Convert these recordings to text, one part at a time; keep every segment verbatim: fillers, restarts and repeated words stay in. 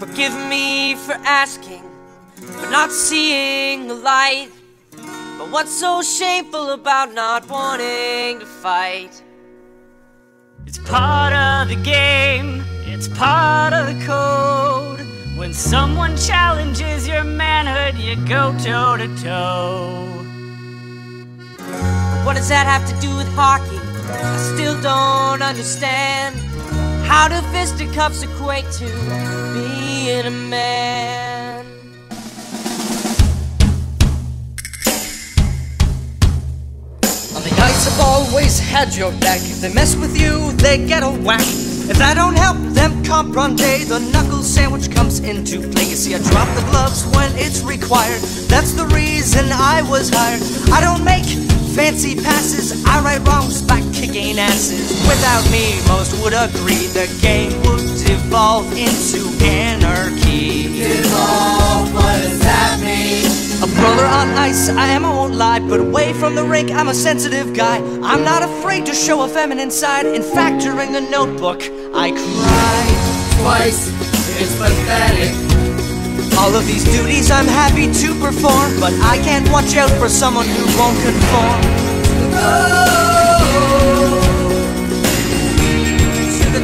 Forgive me for asking, for not seeing the light. But what's so shameful about not wanting to fight? It's part of the game, it's part of the code. When someone challenges your manhood, you go toe to toe. What does that have to do with hockey? I still don't understand. How do fisticuffs equate to being a man? On the ice I've always had your back. If they mess with you, they get a whack. If that don't help them comprehend, the knuckle sandwich comes into play. You see, I drop the gloves when it's required. That's the reason I was hired. I don't make fancy passes, I right wrongs by kicking asses. Without me, most would agree the game would devolve into anarchy. Devolve, what does that mean? A brawler on ice, I am, I won't lie, but away from the rink, I'm a sensitive guy. I'm not afraid to show a feminine side. In fact, during the notebook, I cried twice, it's pathetic. All of these duties I'm happy to perform, but I can't watch out for someone who won't conform. To the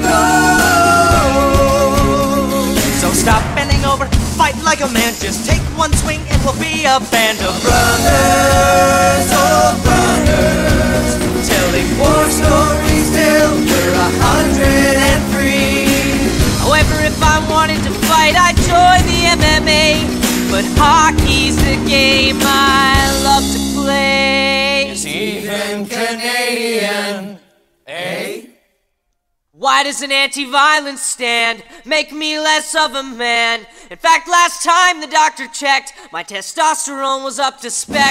goal. So stop bending over, fight like a man. Just take one swing and we'll be a band of brothers, oh brothers, telling war stories till we're a hundred and three. However, if I wanted to fight, I'd join the M M A. But hockey's the game I love to play. It's even Canadian, eh? Why does an anti-violence stand make me less of a man? In fact, last time the doctor checked, my testosterone was up to spec.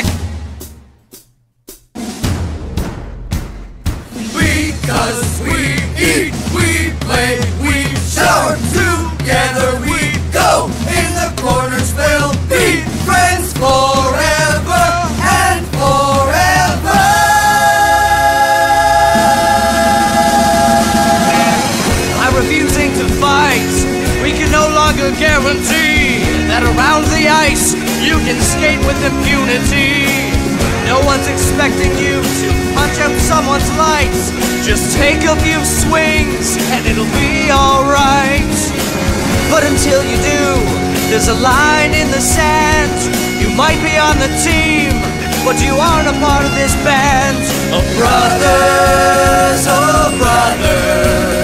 Because we eat, we play, we shower together, we go in the corners, we'll be friends forever and forever. By refusing to fight, we can no longer guarantee that around the ice you can skate with impunity. No one's expecting you to punch out someone's lights. Just take a few swings and it'll be alright. But until you do, there's a line in the sand. You might be on the team, but you aren't a part of this band. Oh brothers, oh brothers,